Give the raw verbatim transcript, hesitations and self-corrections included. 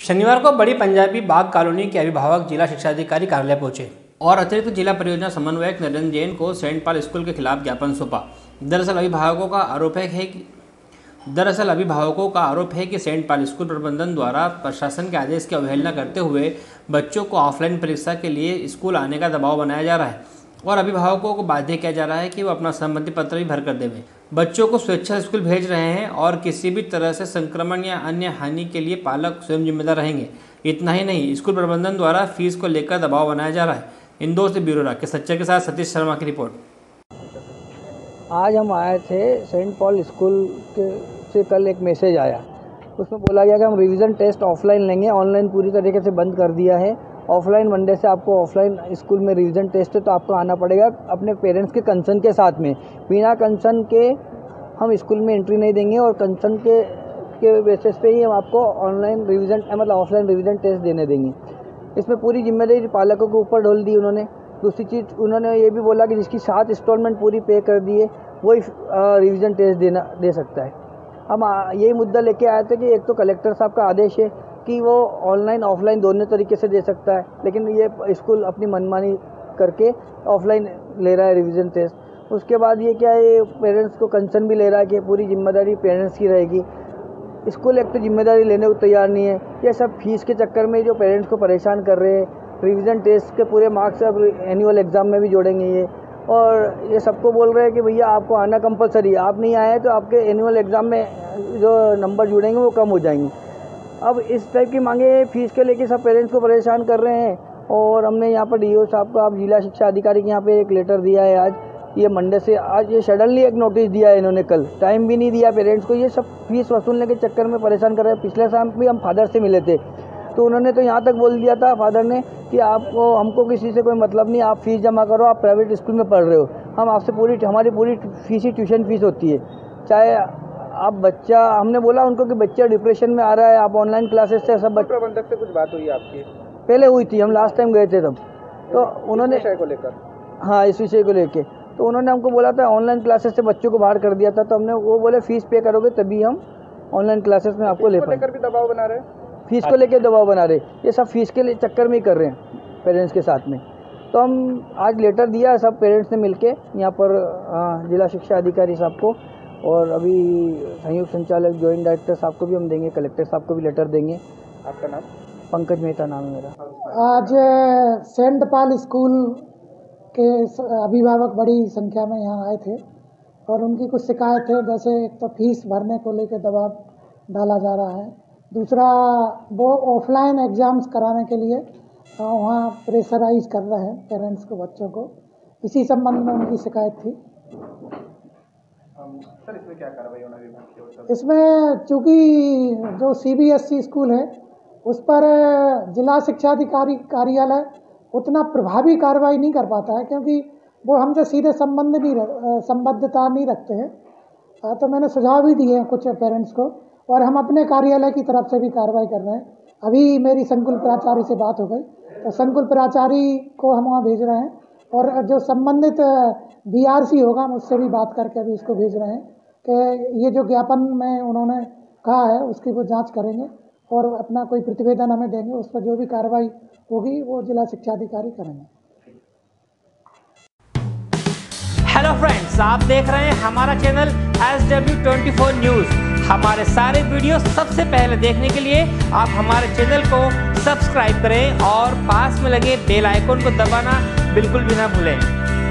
शनिवार को बड़ी पंजाबी बाग कॉलोनी के अभिभावक जिला शिक्षा अधिकारी कार्यालय पहुंचे और अतिरिक्त जिला परियोजना समन्वयक नरेंद्र जैन को सेंट पॉल स्कूल के खिलाफ ज्ञापन सौंपा। दरअसल अभिभावकों का आरोप है कि दरअसल अभिभावकों का आरोप है कि सेंट पॉल स्कूल प्रबंधन द्वारा प्रशासन के आदेश की अवहेलना करते हुए बच्चों को ऑफलाइन परीक्षा के लिए स्कूल आने का दबाव बनाया जा रहा है और अभिभावकों को बाध्य किया जा रहा है कि वो अपना सहमति पत्र भी भर कर देवें। बच्चों को स्वेच्छा स्कूल भेज रहे हैं और किसी भी तरह से संक्रमण या अन्य हानि के लिए पालक स्वयं जिम्मेदार रहेंगे। इतना ही नहीं, स्कूल प्रबंधन द्वारा फीस को लेकर दबाव बनाया जा रहा है। इंदौर से ब्यूरो के सच्चे के साथ सतीश शर्मा की रिपोर्ट। आज हम आए थे सेंट पॉल स्कूल के से कल एक मैसेज आया, उसमें बोला गया कि हम रिवीजन टेस्ट ऑफलाइन लेंगे, ऑनलाइन पूरी तरीके से बंद कर दिया है। ऑफलाइन मंडे से आपको ऑफलाइन स्कूल में रिवीजन टेस्ट है तो आपको आना पड़ेगा अपने पेरेंट्स के कंसर्न के साथ में। बिना कंसर्न के हम स्कूल में एंट्री नहीं देंगे और कंसर्न के के बेसिस पे ही हम आपको ऑनलाइन रिवीजन मतलब ऑफलाइन रिवीजन टेस्ट देने देंगे। इसमें पूरी जिम्मेदारी पालकों के ऊपर डाल दी उन्होंने। दूसरी चीज़ उन्होंने ये भी बोला कि जिसकी सात इंस्टॉलमेंट पूरी पे कर दी है वही रिवीजन टेस्ट देना दे सकता है। हम यही मुद्दा लेके आए थे कि एक तो कलेक्टर साहब का आदेश है कि वो ऑनलाइन ऑफलाइन दोनों तरीके से दे सकता है, लेकिन ये स्कूल अपनी मनमानी करके ऑफलाइन ले रहा है रिवीजन टेस्ट। उसके बाद ये क्या है, पेरेंट्स को कंसर्न भी ले रहा है कि पूरी जिम्मेदारी पेरेंट्स की रहेगी। स्कूल एक तो जिम्मेदारी लेने को तैयार नहीं है। ये सब फीस के चक्कर में जो पेरेंट्स को परेशान कर रहे हैं, रिवीजन टेस्ट के पूरे मार्क्स अब एनुअल एग्ज़ाम में भी जोड़ेंगे ये, और ये सबको बोल रहे हैं कि भैया आपको आना कंपलसरी है, आप नहीं आए तो आपके एनुअल एग्ज़ाम में जो नंबर जुड़ेंगे वो कम हो जाएंगे। अब इस टाइप की मांगे फीस के लेके सब पेरेंट्स को परेशान कर रहे हैं। और हमने यहाँ पर डीओ साहब को, आप जिला शिक्षा अधिकारी के यहाँ पे एक लेटर दिया है आज, ये मंडे से आज ये सडनली एक नोटिस दिया है इन्होंने, कल टाइम भी नहीं दिया पेरेंट्स को। ये सब फीस वसूलने के चक्कर में परेशान कर रहे हैं। पिछले साल भी हम फादर से मिले थे तो उन्होंने तो यहाँ तक बोल दिया था फादर ने कि आपको हमको किसी से कोई मतलब नहीं, आप फीस जमा करो, आप प्राइवेट स्कूल में पढ़ रहे हो, हम आपसे पूरी हमारी पूरी फीस ही ट्यूशन फीस होती है। चाहे आप बच्चा, हमने बोला उनको कि बच्चा डिप्रेशन में आ रहा है, आप ऑनलाइन क्लासेस से सब बच्चे। प्रबंधक से कुछ बात हुई आपकी? पहले हुई थी, हम लास्ट टाइम गए थे तब, तो उन्होंने विषय को लेकर, हाँ इस विषय को लेके तो उन्होंने हमको बोला था ऑनलाइन क्लासेस से बच्चों को बाहर कर दिया था। तो हमने वो बोले फीस पे करोगे तभी हम ऑनलाइन क्लासेस में आपको ले पाएंगे। भी दबाव बना रहे हैं, फीस को लेके दबाव बना रहे, ये सब फीस के लिए चक्कर में ही कर रहे हैं पेरेंट्स के साथ में। तो हम आज लेटर दिया है सब पेरेंट्स ने मिलके यहाँ पर जिला शिक्षा अधिकारी साहब को, और अभी संयुक्त संचालक जॉइंट डायरेक्टर साहब को भी हम देंगे, कलेक्टर साहब को भी लेटर देंगे। आपका नाम? पंकज मेहता नाम है मेरा। आज सेंट पॉल स्कूल के अभिभावक बड़ी संख्या में यहाँ आए थे और उनकी कुछ शिकायत है, जैसे एक तो फीस भरने को लेकर दबाव डाला जा रहा है, दूसरा वो ऑफलाइन एग्ज़ाम्स कराने के लिए वहाँ प्रेशराइज कर रहे हैं पेरेंट्स को, बच्चों को। इसी संबंध में उनकी शिकायत थी। सर इसमें क्या कार्रवाई होना है? इसमें चूँकि जो सीबीएसई स्कूल है उस पर जिला शिक्षा अधिकारी कार्यालय उतना प्रभावी कार्रवाई नहीं कर पाता है, क्योंकि वो हमसे सीधे संबंध नहीं संबद्धता नहीं रखते हैं। तो मैंने सुझाव भी दिए हैं कुछ पेरेंट्स को, और हम अपने कार्यालय की तरफ से भी कार्रवाई कर रहे हैं। अभी मेरी संकुल प्राचार्य से बात हो गई तो संकुल प्राचार्य को हम वहाँ भेज रहे हैं, और जो संबंधित बीआरसी होगा हम उससे भी बात करके अभी इसको भेज रहे हैं कि ये जो ज्ञापन में उन्होंने कहा है उसकी वो जांच करेंगे और अपना कोई प्रतिवेदन हमें देंगे, उस पर जो भी कार्रवाई होगी वो जिला शिक्षा अधिकारी करेंगे। हेलो फ्रेंड्स, आप देख रहे हैं हमारा channel S W twenty four news. हमारे सारे वीडियो सबसे पहले देखने के लिए आप हमारे चैनल को सब्सक्राइब करें और पास में लगे बेल आइकन को दबाना बिल्कुल भी ना भूलें।